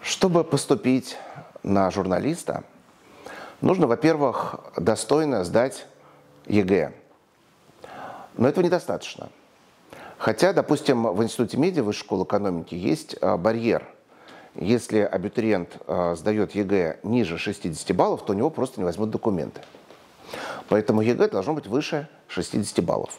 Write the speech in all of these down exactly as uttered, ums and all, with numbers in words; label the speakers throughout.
Speaker 1: Чтобы поступить на журналиста, нужно, во-первых, достойно сдать ЕГЭ. Но этого недостаточно. Хотя, допустим, в Институте медиа Высшей школы экономики есть барьер. Если абитуриент сдает ЕГЭ ниже шестидесяти баллов, то у него просто не возьмут документы. Поэтому ЕГЭ должно быть выше шестидесяти баллов.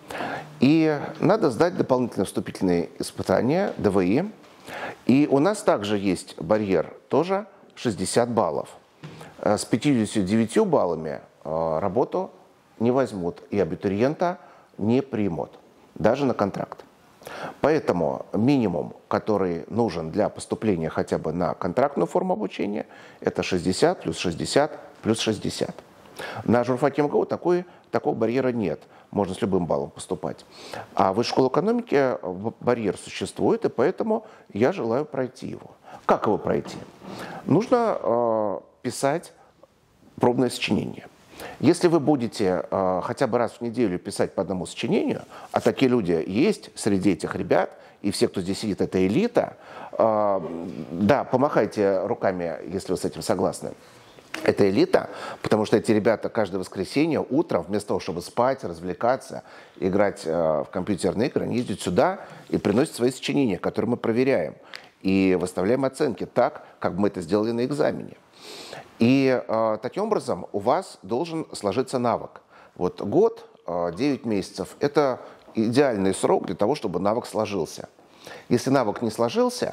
Speaker 1: И надо сдать дополнительные вступительные испытания, ДВИ. И у нас также есть барьер, тоже шестьдесят баллов. С пятьюдесятью девятью баллами работу не возьмут, и абитуриента не примут, даже на контракт. Поэтому минимум, который нужен для поступления хотя бы на контрактную форму обучения, это шестьдесят плюс шестьдесят плюс шестьдесят. На журфаке МГУ такой, такого барьера нет. Можно с любым баллом поступать. А в Высшей школе экономики барьер существует, и поэтому я желаю пройти его. Как его пройти? Нужно э, писать пробное сочинение. Если вы будете э, хотя бы раз в неделю писать по одному сочинению, а такие люди есть среди этих ребят, и все, кто здесь сидит, это элита, э, да, помахайте руками, если вы с этим согласны. Это элита, потому что эти ребята каждое воскресенье утром, вместо того, чтобы спать, развлекаться, играть э, в компьютерные игры, они ездят сюда и приносят свои сочинения, которые мы проверяем. И выставляем оценки так, как мы это сделали на экзамене. И э, таким образом у вас должен сложиться навык. Вот год, э, девять месяцев – это идеальный срок для того, чтобы навык сложился. Если навык не сложился,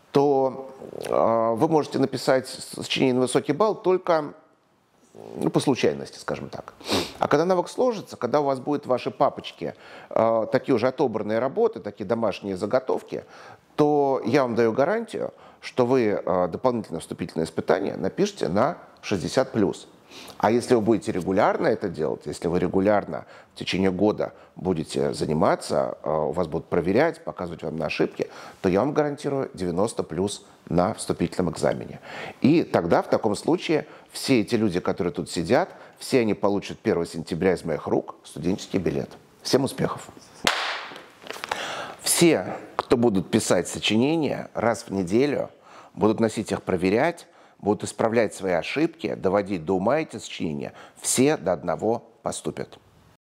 Speaker 1: то э, вы можете написать сочинение на высокий балл только ну, по случайности, скажем так. А когда навык сложится, когда у вас будут в вашей папочке э, такие уже отобранные работы, такие домашние заготовки, то я вам даю гарантию, что вы э, дополнительное вступительное испытание напишите на шестьдесят плюс. А если вы будете регулярно это делать, если вы регулярно в течение года будете заниматься, у вас будут проверять, показывать вам на ошибки, то я вам гарантирую девяносто плюс на вступительном экзамене. И тогда в таком случае все эти люди, которые тут сидят, все они получат первого сентября из моих рук студенческий билет. Всем успехов! Все, кто будут писать сочинения раз в неделю, будут носить их проверять, будут исправлять свои ошибки, доводить до ума эти сочинения, все до одного поступят.